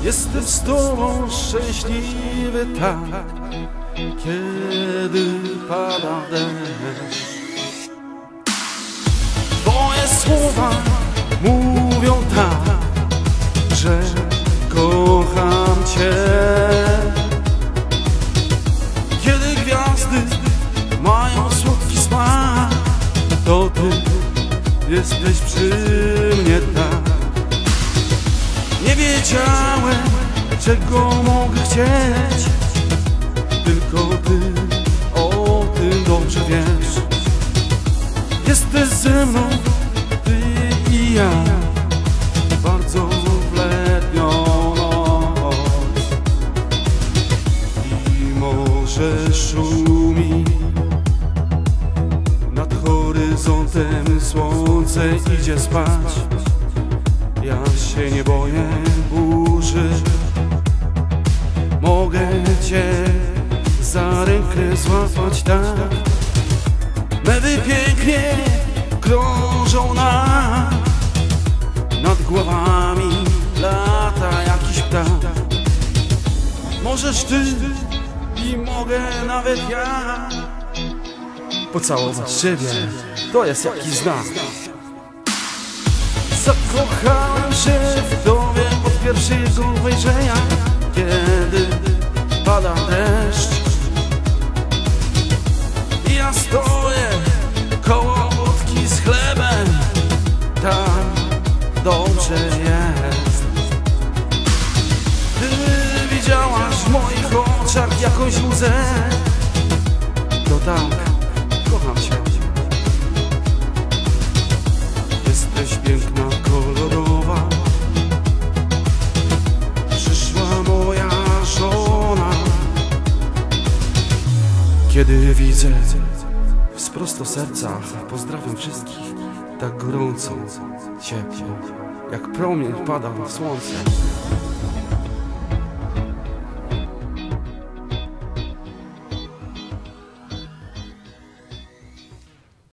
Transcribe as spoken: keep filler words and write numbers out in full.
Jestem z tobą szczęśliwy tak, kiedy pada deszcz. Twoje słowa mówią tak, że kocham cię. Kiedy gwiazdy mają słodki smak, to ty jesteś przy mnie tak. Nie wiedziałem, czego mogę chcieć, tylko ty o tym dobrze wiesz. Jesteś ze mną, ty i ja, bardzo w letnią noc. I morze szumi, nad horyzontem słońce idzie spać. Ja się nie boję burzy, mogę cię za rękę złapać tak. Mewy pięknie krążą nam, nad głowami lata jakiś ptak. Możesz ty i mogę nawet ja pocałować ciebie, to jest jakiś znak. Zakochałem się w tobie od pierwszego wejrzenia, kiedy pada deszcz. Ja stoję koło budki z chlebem, tam dobrze jest. Ty widziałaś w moich oczach jakąś łzę, to tak, kocham cię. Jesteś piękna, kolorowa, przyszła moja żona. Kiedy widzę wprost do serca, pozdrawiam wszystkich tak gorąco, ciepło, jak promień pada na słońce.